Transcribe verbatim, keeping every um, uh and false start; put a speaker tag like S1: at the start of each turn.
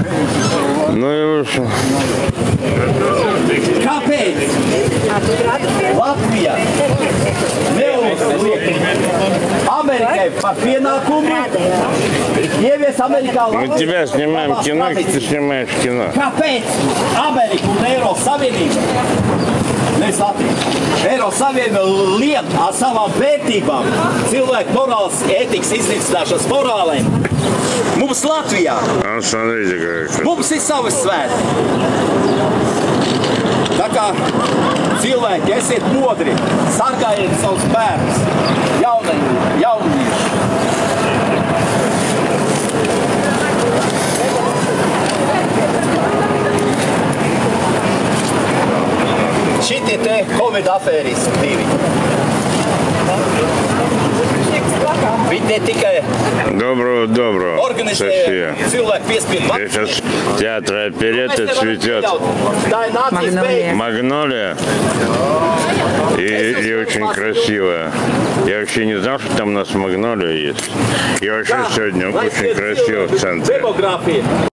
S1: Nu и вышел.
S2: Kāpēc Latvija neuzliek Amerikai par pienākumu ievies Amerikā
S1: Мы тебя снимаем кино, ты снимаешь кино.
S2: Kāpēc Amerika un Eiropas Savienība, nevis Latvija, Eiropas Savienība lien ar savām vērtībām, cilvēku morāls, ētikas iznīcināšanas morālēm? Mums Latvijā,
S1: А смотрите, как.
S2: mums ir savas svētki. Tā kā cilvēki, esiet modri, sargājiet savus bērnus, jaunieši, jaunieši. Šitie te Covid afēristi divi. Viņi ne tikai
S1: Доброго, доброго,
S2: organizē
S1: София.
S2: cilvēku piespiedu
S1: Сейчас театр оперетта цветет.
S2: Tā ir nācijas beigas.
S1: Магнолия. И, и очень красивая. Я вообще не знал, что там у нас магнолия есть. И вообще сегодня очень красиво в центре.
S2: Demogrāfija.